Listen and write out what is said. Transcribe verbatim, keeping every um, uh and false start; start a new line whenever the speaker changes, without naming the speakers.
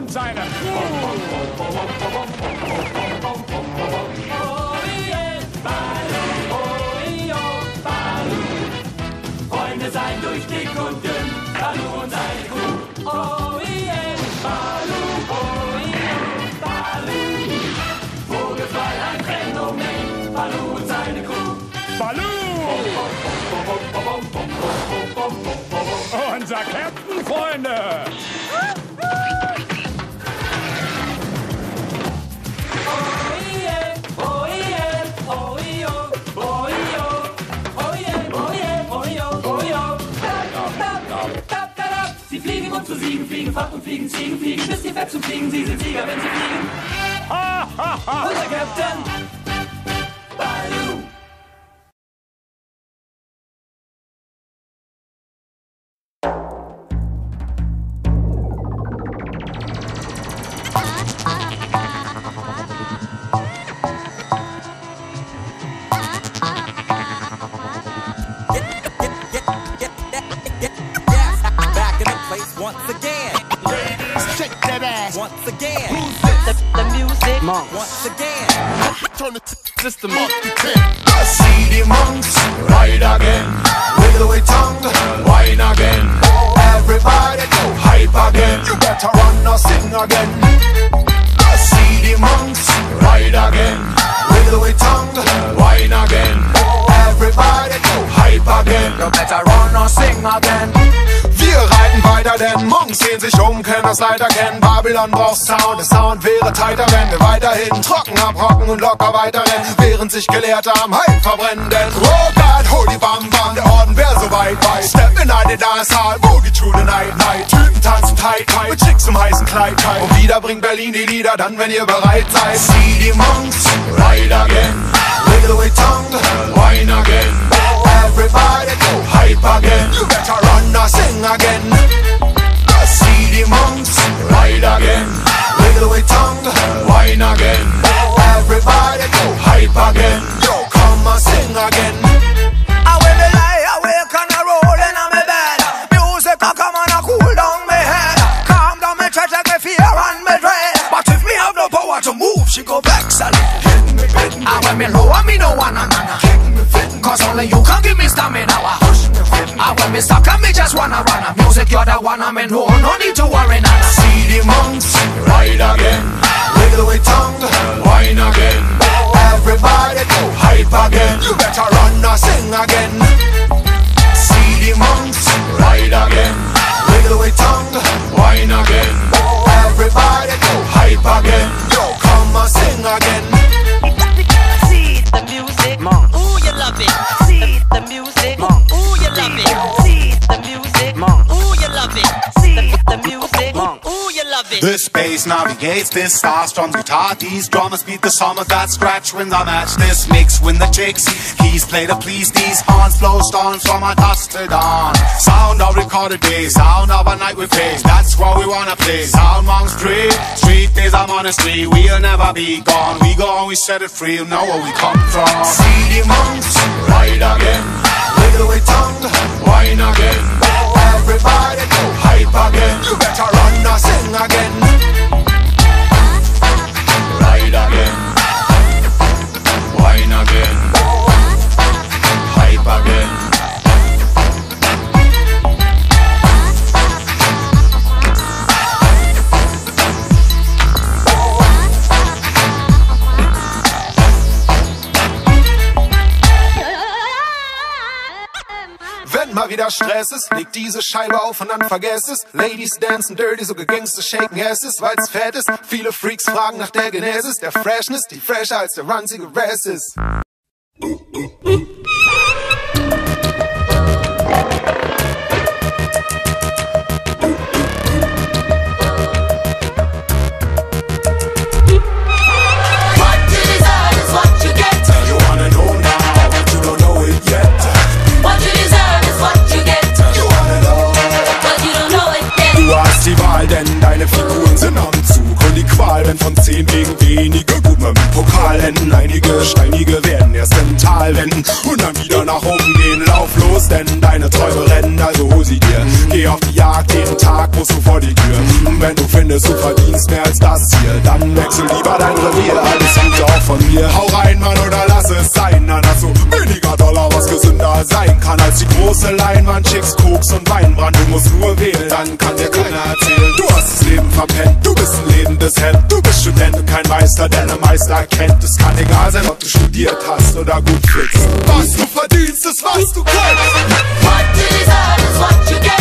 und seine Crew.
Freunde sein durch dick und dünn, Balu und seine Crew. Oh yeah, Balu, oh yeah, Balu. Vogelfrei ein Phänomen, Balu und seine Crew.
Balu! Unser Captain, Freunde!
Sie fliegen, um zu siegen, fliegen fort und fliegen, Ziegen, fliegen, bis die Fett zu fliegen. Sie sind Sieger, wenn sie fliegen.
Ha, ha, ha.
Unser Captain Balu.
Once again,
Ladies, shake that ass.
once again,
Who's this?
The, the music monk.
once again.
Turn the system up to ten.
I see the monks ride again, wiggle with tongue, whine again. Everybody go hype again. You better run or sing again. I see the monks ride again, wiggle with tongue, whine again. Everybody go hype again. You better run or sing again. Wir reiten weiter, denn Monks sehen sich um, können das leider kennen. Babylon braucht Sound, der Sound wäre tighter, wenn wir weiterhin trocken abrocken und locker weiterrennen, während sich Gelehrte am Hype verbrennen. Denn oh God, holy bam bam, der Orden wär so weit weit. Step in eine Dancehall, Boogie to the night night. Typen tanzen tight tight, mit Chicks im heißen Kleid Kleid. Und wieder bringt Berlin die Lieder, dann wenn ihr bereit seid. See the monks ride again, wiggle with tongue, whine again. Everybody go hype again. You better run or sing again. I see the monks ride again, wiggle with tongue, whine again. Everybody go hype again. Yo, come and sing again.
I will be lie, I wake and I roll in on me bed. Music a come and I cool down me head. Calm down me chest like me fear and me dread. But if me have no power to move, she go vex a little. And when me lower, me no wanna manna. Cause only you can give me stamina. And when me stuck and me just wanna run. Music you're the one I me know, no need to worry nada.
See the monks ride again, wiggle with tongue, whine again. Everybody go hype again. You better run or sing again. See the monks ride again, wiggle with tongue, whine again. Everybody go hype again. Yo, come and sing again.
See the music monk. Ooh, you love it. See the music monk. Ooh, you love it. See the music monk. Ooh, you love it. See the music monk. Ooh, you love it.
The space navigates this star strums guitar. These drummers beat the summers that scratch when I match this mix when the chicks keys play to please these horns blow storms from our dusk to dawn. Sound of recorded days, sound of a night we face. That's what we wanna play. Sound monks street, street days I'm on the street. We'll never be gone. We go and we set it free. You know where we come from.
See the monks ride again, wiggle with tongue, whine again. Everybody go hype again. You better run or sing again. Ride again, whine again, hype again. Wenn mal wieder Stress ist, leg diese Scheibe auf und dann vergess es. Ladies dancen dirty, so Gangster shaken asses, weil's fett ist. Viele Freaks fragen nach der Genesis, der Freshness, die fresher als der ranzige Rest ist.
Die Wahl, denn deine Figuren sind am Zug und die Qual, wenn von zehn wegen weniger gut mit dem Pokal enden. Einige Steinige werden erst im Tal wenden und dann wieder nach oben gehen. Lauf los, denn deine Träume rennen, also hol sie dir. Geh auf die Jagd jeden Tag,
musst du vor die Tür. Und wenn du findest, du verdienst mehr als das hier, dann wechsel lieber dein Revier. Alles Gute auch von mir. Hau rein, Mann, oder lass es sein. Dann hast du weniger Dollar, was gesünder sein kann als die große Leinwand, Chicks, Koks und Weinbrand. Du musst nur wählen, dann kann dir keiner erzählen, du hast das Leben verpennt. Du bist ein lebendes Hemd, du bist Student und kein Meister, der ne Meister kennt. Es kann egal sein, ob du studiert hast oder gut flickst. Was du verdienst, ist was du kannst.
What you deserve is what you get.